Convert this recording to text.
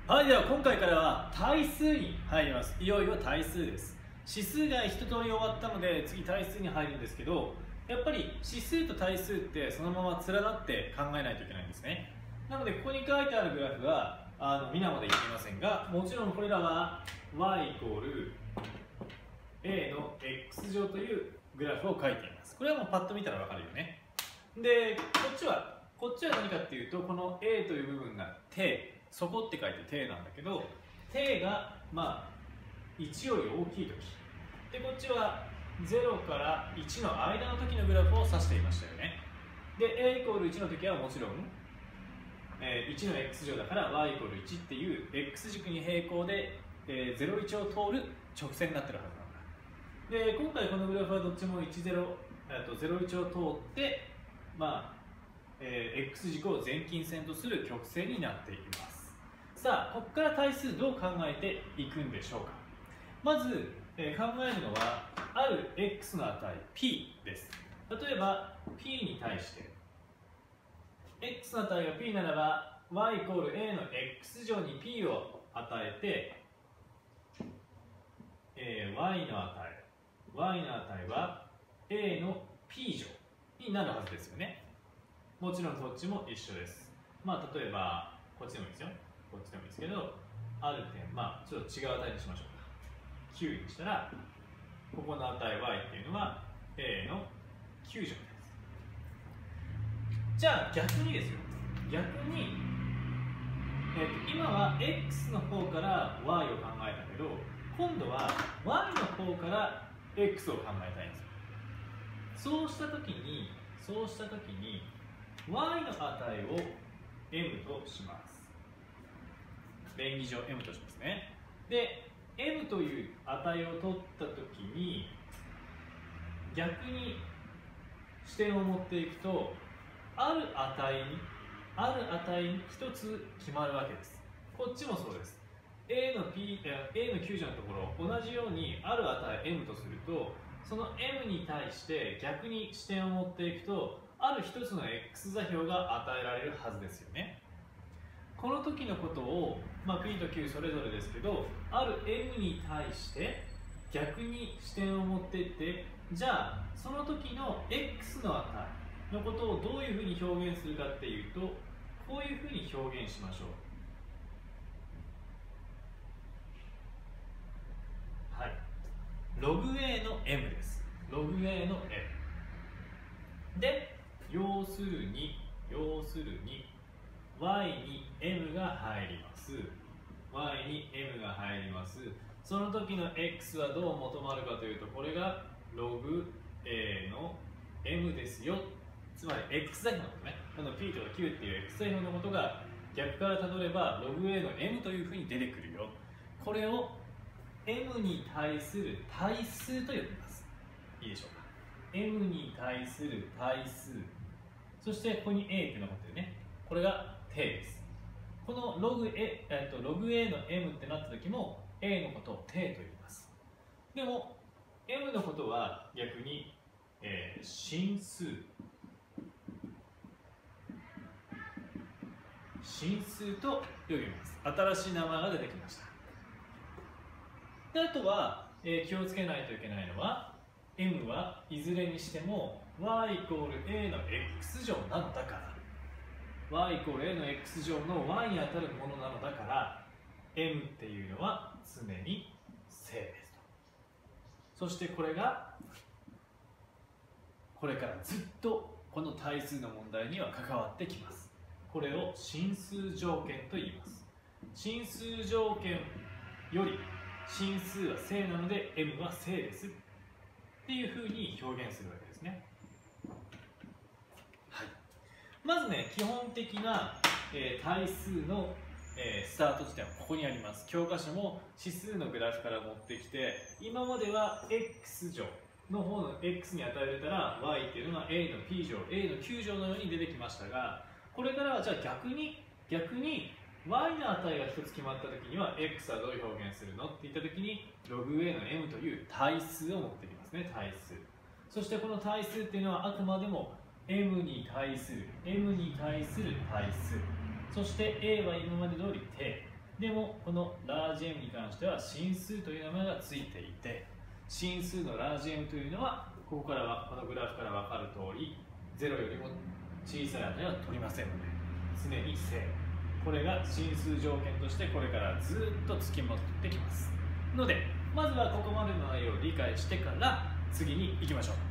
はい、では今回からは対数に入ります。いよいよ対数です。指数が一通り終わったので次対数に入るんですけど、やっぱり指数と対数ってそのまま連なって考えないといけないんですね。なのでここに書いてあるグラフは皆まで言っていませんが、もちろんこれらは y イコール a の x 乗というグラフを書いています。これはもうパッと見たらわかるよね。で、こっちは何かっていうと、この a という部分が底、底って書いて底なんだけど、底が1より大きい時で、こっちは0から1の間の時のグラフを指していましたよね。で a イコール1の時はもちろん1の x 乗だから y イコール1っていう x 軸に平行で01を通る直線になってるはずなんだ。で今回このグラフはどっちも01を通ってx 軸を前近線とする曲線になっています。さあ、ここから対数どう考えていくんでしょうか。まず、考えるのはある x の値 p です。例えば p に対して x の値が p ならば y イコール a の x 乗に p を与えて、y の値は a の p 乗になるはずですよね。もちろんこっちも一緒です。例えばこっちでもいいですよ。こっちでもいいですけど、ある点、ちょっと違う値にしましょうか。9にしたら、ここの値 y っていうのは a の9乗です。じゃあ逆にですよ。逆に、今は x の方から y を考えたけど、今度は y の方から x を考えたいんですよ。そうしたときに y の値を m とします。便宜上 m としますね。で m という値を取ったときに逆に視点を持っていくとある値に一つ決まるわけです。こっちもそうです。a の9乗のところ同じようにある値 m とすると、その m に対して逆に視点を持っていくとある一つの x 座標が与えられるはずですよね。この時のことを、p と q それぞれですけど、ある m に対して逆に視点を持っていって、じゃあその時の x の値のことをどういうふうに表現するかっていうと、こういうふうに表現しましょう。はい、ログ a の m です。ログ a の m で、要するにy に m が入ります。y に m が入ります。その時の x はどう求まるかというと、これがログ a の m ですよ。つまり x 座標のことね。この p とか q っていう x 座標のことが逆からたどればログ a の m というふうに出てくるよ。これを m に対する対数と呼びます。いいでしょうか。m に対する対数。そしてここに a って残ってるね。これが底です。このログ a の m ってなった時も a のことを底と言います。でも m のことは逆に、真数と呼びます。新しい名前が出てきました。であとは、気をつけないといけないのは m はいずれにしても y イコール a の x 乗なんだから、y イコール a の x 乗の y に当たるものなのだから m っていうのは常に正ですと。そしてこれがこれからずっとこの対数の問題には関わってきます。これを真数条件と言います。真数条件より真数は正なので m は正ですっていうふうに表現するわけですね。まずね、基本的な、対数の、スタート地点はここにあります。教科書も指数のグラフから持ってきて、今までは x 乗の方の x に与えられたら y っていうのが a の p 乗、a の9乗のように出てきましたが、これからはじゃあ逆に y の値が一つ決まった時には x はどういう表現するのって言った時にログ a の m という対数を持ってきますね。対数。そしてこの対数っていうのはあくまでもm に対する対数。そして a は今まで通り底。 でもこのラージ M に関しては真数という名前がついていて、真数のラージ M というのはここからはこのグラフから分かる通り0よりも小さい値は取りませんので常に正。これが真数条件としてこれからずっと付きまとってきますので、まずはここまでの内容を理解してから次に行きましょう。